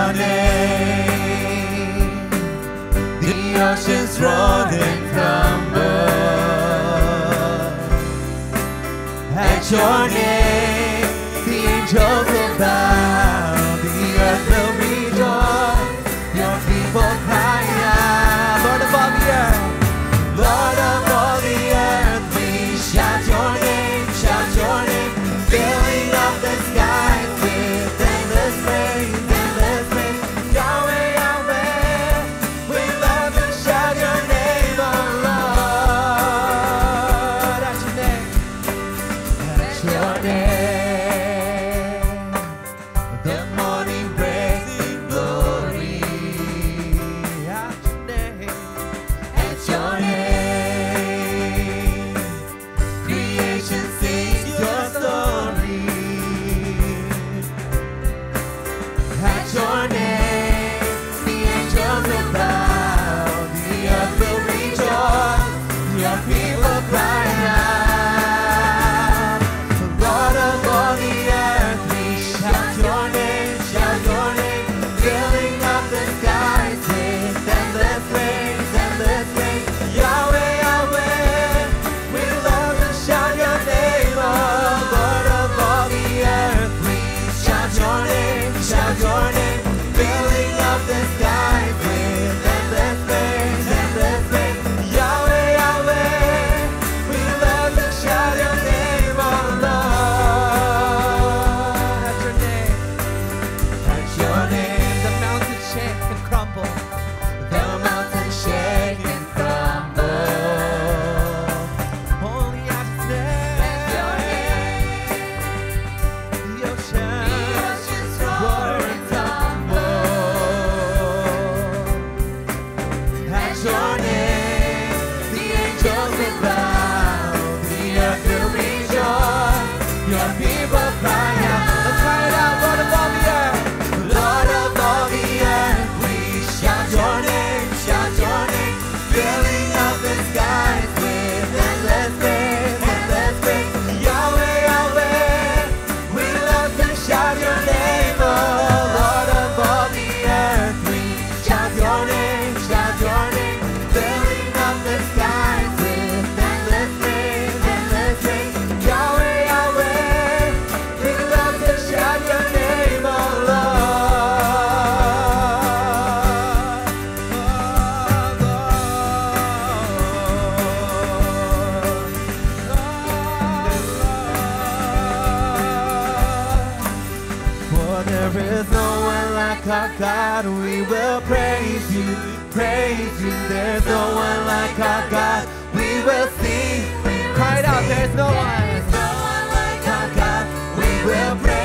your name. The oceans roar and crumble. At your name, the angels will bow. The earth will rejoice. Your people cry out. Lord of all the earth, Lord of all the earth, we shout your name, filling up the skies with endless praise, Yahweh, Yahweh. We love to shout your name, oh Lord. At your name, the morning breaks in glory. At your name, creation sings your story. At your name, the angels will bow, the earth will rejoice, your people cry out. Lord of all the earth, we shout your name, filling up the skies with endless praise, Yahweh, Yahweh. We love to shout your name, oh Lord of all the earth. We shout your name, filling up the skies with endless praise, Yahweh, Yahweh. We love to shout your name, oh Lord. At your name, the mountains shake and crumble. The mountains shake and crumble. Holy as your name. The oceans roar and tumble. At your name, the angels will bow, the earth will rejoice, your people cry out. Let's cry it out, Lord of all the earth. Lord of all the earth, we shout your name, filling up the skies with endless praise, Yahweh, Yahweh. We love to shout your name, oh Lord of all the earth. We shout your name, filling up the skies with endless praise, Yahweh, Yahweh. We love to shout your name, oh For there is no one like our God. We will praise you. There's no one like our God. We will sing. Cry it out. There's no one like our God. We will praise you.